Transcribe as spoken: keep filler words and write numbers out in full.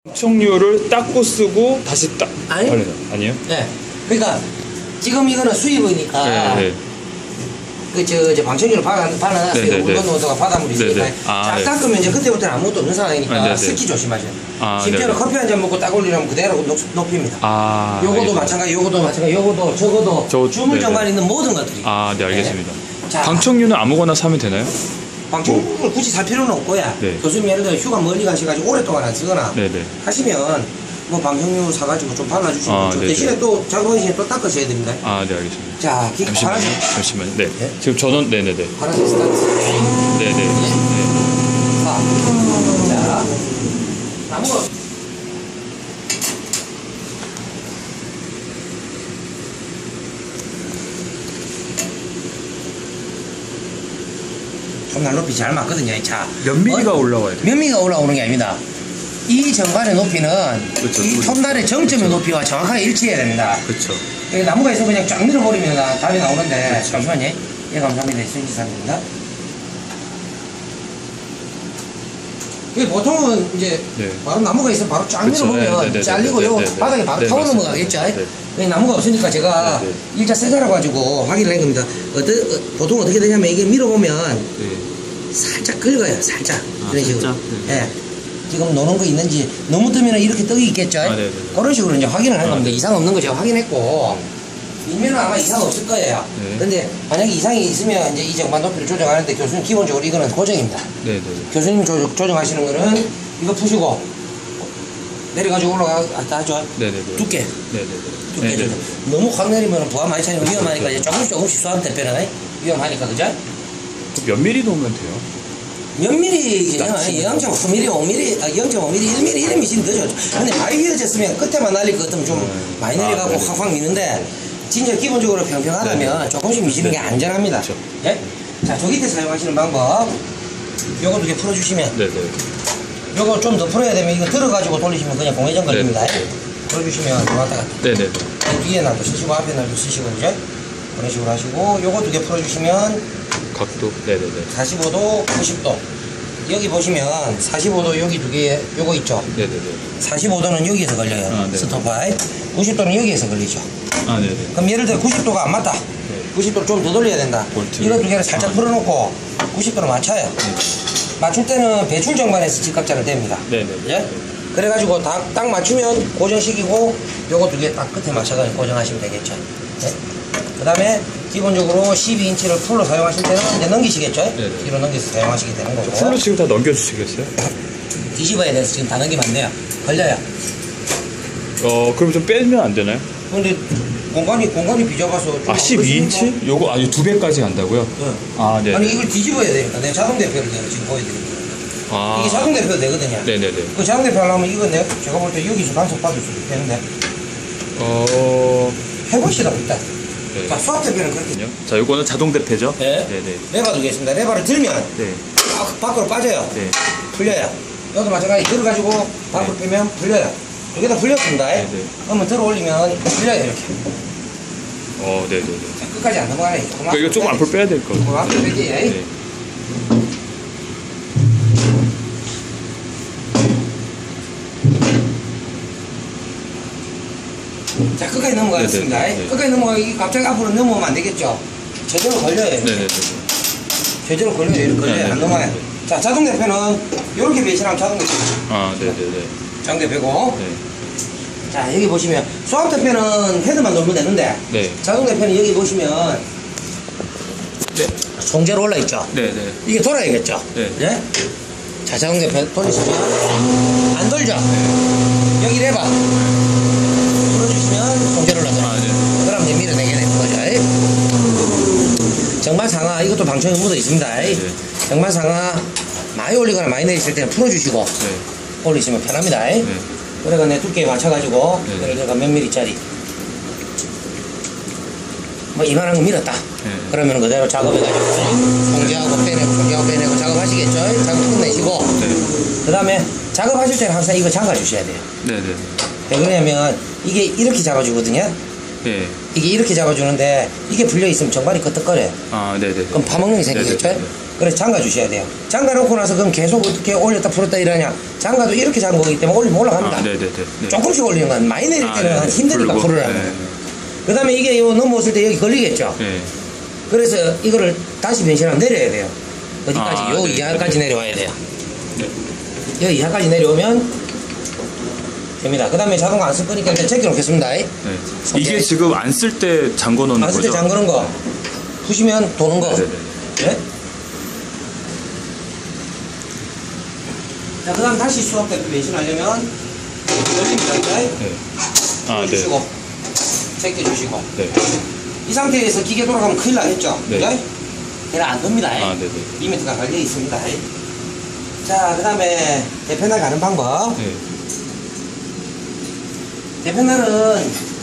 방청류를 닦고 쓰고 다시 딱 아니? 바르는 아니에요? 네. 그러니까 지금 이거는 수입이니까 네, 네. 그저 저 방청류를 발라 발라놨어요. 네, 네, 물건 네. 온도가 바닷물이니까. 네, 네. 아, 자, 네. 닦으면 이제 그때부터는 아무것도 없는 상황이니까 아, 네, 네. 습기 조심하셔요. 아, 심지어는 네, 네. 커피 한 잔 먹고 딱 올리려면 그대로 높, 높입니다. 아, 요거도 알겠습니다. 마찬가지, 요거도 마찬가지, 요거도 저거도 저- 주물 네, 정관에 네. 있는 모든 것들이. 아, 네, 알겠습니다. 네. 자, 방청류는 아무거나 사면 되나요? 방청류를 굳이 살 필요는 없고요. 네. 교수님 예를 들어 휴가 멀리 가셔가지고 오랫동안 안 쓰거나 네, 네. 하시면 뭐 방청류 사가지고 좀 발라주시면 아, 좋죠. 네, 대신에 네. 또 작업하시면 또 닦으셔야 됩니다. 아, 네, 알겠습니다. 자, 기, 잠시만요. 파란색, 잠시만요. 네. 네? 지금 전원, 네네네. 파란색 스타트. 네네. 네. 자, 자, 나무 톱날 높이 잘 맞거든요, 이 차. 몇 미리가 어, 올라와야 돼요? 몇 미리가 올라오는 게 아닙니다. 이 정관의 높이는 그렇죠. 이 톱날의 정점의 높이와 정확하게 일치해야 됩니다. 그렇죠. 여기 나무가 있으면 그냥 쫙 밀어버리면 답이 나오는데, 그렇죠. 잠시만요. 예, 감사합니다. 수인지사입니다. 이게 보통은 이제 네. 바로 나무가 있으면 바로 쫙 그쵸. 밀어보면 네, 네, 네, 잘리고 네, 요 네, 네. 바닥에 바로 네, 타고 맞습니다. 넘어가겠죠. 네. 여기 나무가 없으니까 제가 네, 네. 일자 세자라 가지고 확인을 한 겁니다. 어떠, 어, 보통 어떻게 되냐면 이게 밀어보면 네. 살짝 긁어요. 살짝. 아, 그런 식으로. 살짝? 네. 예. 지금 노는 거 있는지 너무 뜨면 이렇게 떡이 있겠죠. 아, 네, 네, 네. 그런 식으로 이제 확인을 한 아, 겁니다. 네. 이상 없는 거 제가 확인했고. 밀면은 아마 이상 없을 거예요. 네. 근데 만약에 이상이 있으면 이제 이 정반 높이를 조정하는데 교수님 기본적으로 이거는 고정입니다. 네네. 교수님 조, 조정하시는 거는 이거 푸시고 내려가지고 올라갔다 하죠. 네네네. 두께. 네네네. 두께 네네. 조정. 너무 확 내리면 부하 많이 차이면 위험하니까 이제 조금씩 조금씩 수압 대표는 위험하니까 그죠? 몇 미리 놓으면 돼요? 몇 미리냐? 영 점 오 미리, 오 미리, 아, 영 점 오 미리, 일 미리, 일 미리면 더 좋죠. 근데 많이 휘어졌으면 끝에만 날릴 것 같으면 좀 음. 많이 내려가고 아, 네네. 확확 미는데 진짜 기본적으로 평평하다면 네네. 조금씩 미시는 게 네네. 안전합니다. 그렇죠. 예? 자, 조기 때 사용하시는 방법 요거 두 개 풀어주시면 네네. 요거 좀 더 풀어야 되면 이거 들어가지고 돌리시면 그냥 공회전 걸립니다. 네네. 풀어주시면 왔다 갔다. 네네네. 뒤에 날도 쓰시고 앞에 날도 쓰시고 그죠? 그런 식으로 하시고 요거 두 개 풀어주시면 각도. 네네네. 사십오 도, 구십 도 여기 보시면 사십오 도 여기 두 개 요거 있죠? 네네네. 사십오 도는 여기에서 걸려요. 아, 네. 스톱파이. 구십 도는 여기에서 걸리죠. 아, 네네. 그럼 예를 들어 구십 도가 안 맞다. 네. 구십 도를 좀 더 돌려야 된다. 볼트. 이거 두 개를 살짝 아. 풀어놓고 구십 도로 맞춰요. 네. 맞출 때는 배출 정관에서 직각자를 댑니다. 네네. 예? 그래가지고 다, 딱 맞추면 고정시키고 요거 두 개 딱 끝에 맞춰가지고 고정하시면 되겠죠. 예? 그 다음에 기본적으로 십이 인치를 풀로 사용하실 때는 이제 넘기시겠죠? 네네. 뒤로 넘겨서 사용하시게 되는 거고. 풀로 지금 다 넘겨주시겠어요? 뒤집어야 돼서 지금 다 넘기면 안 돼요. 걸려요. 어, 그럼 좀 빼면 안 되나요? 근데 공간이 공간이 비좁아서 좀 아, 십이 인치? 요거 아니 두 배까지 간다고요? 응. 아, 네. 아니 이걸 뒤집어야 되니까 내가 자동 대표를 내가 지금 보여드릴게요. 아. 이게 자동 대표 되거든요. 네네네. 그 자동 대표 하려면 이거 내가 제가 볼 때 여기서 간섭 받을 수 되는데 어. 해보시다 일단. 네. 자 수압 대표는 그렇게. 그렇군요. 자, 요거는 자동 대패죠? 네. 네네. 레바 두겠습니다. 레바를 들면 네. 딱 밖으로 빠져요. 네. 풀려요. 여기도 마찬가지 들어가지고 밖으로 네. 빼면 풀려요. 여기다 풀렸습니다. 네네. 그러면 들어 올리면 풀려요 이렇게. 어, 네네네. 자, 끝까지 안 넘어가네. 조금 그러니까 이거 조금 앞으로 빼야 될 것 조금 같아요. 앞으로 빼지. 네. 자 끝까지 넘어가겠습니다. 네네, 네. 끝까지 넘어가기 갑자기 앞으로 넘어오면 안 되겠죠. 제대로 걸려요. 이렇게. 네네네. 제대로 걸려요. 이렇게 걸려요. 네네. 안 넘어가요. 자 자동 대표는 이렇게 배치하면 자동 대표. 아, 네네네. 자동 대표고. 네. 자 여기 보시면 수압 대표는 헤드만 놓으면 되는데 네. 자동 대표는 여기 보시면 네. 송제로 올라 있죠. 네네. 이게 돌아야겠죠. 네. 예? 자 자동 대표 돌리시면 안 돌죠. 여기 레바 풀어주시면 송제로 올라가요. 아, 네. 그럼 이제 밀어내게 되는 거죠. 정말 상하 이것도 방청이 묻어 있습니다. 네. 정말 상하 많이 올리거나 많이 내리실 때는 풀어주시고 네. 올리시면 편합니다. 네. 그래가 내 두께에 맞춰가지고 네. 예를 들어 몇 미리짜리 뭐 이만한 거 밀었다. 네. 그러면 그대로 작업해가지고 송제하고 빼내고 송제하고 빼내고 작업하시겠죠? 작업 끝내시고 네. 그 다음에 작업하실 때는 항상 이거 잠가 주셔야 돼요. 네네. 왜 그러냐면 이게 이렇게 잡아주거든요. 네. 이게 이렇게 잡아주는데 이게 불려있으면 정발이 끄떡거려요. 아, 네네. 그럼 파먹는 게 생기겠죠? 네네. 그래서 잠가 주셔야 돼요. 잠가 놓고 나서 그럼 계속 어떻게 올렸다 풀었다 이러냐. 잠가도 이렇게 잠그기 때문에 올리면 올라갑니다. 아, 네네네. 네. 조금씩 올리는 건 많이 내릴 아, 때는 네네. 힘드니까 풀고. 풀으라고. 네. 그 다음에 이게 요 넘어왔을 때 여기 걸리겠죠. 네. 그래서 이거를 다시 변신하면 내려야 돼요. 어디까지? 아, 요 네, 이하까지 네. 내려와야 돼요. 네. 여기 이하까지 내려오면 됩니다. 그 다음에 자동화 안 쓸 거니까 일단 제껴 놓겠습니다. 네. 이게 지금 안 쓸 때 잠궈 놓는 안 쓸 때 거죠? 잠그는 거. 푸시면 도는 거. 네네네. 네? 자, 그 다음 다시 수압대 변신하려면 열립니다. 네. 아, 네. 주시고 제껴주시고 네. 이 상태에서 기계 돌아가면 큰일 나겠죠? 네. 그죠? 걔는 안 돕니다. 아, 네네. 리미트가 걸려 있습니다. 자, 그 다음에 대패날 가는 방법. 네. 대패날은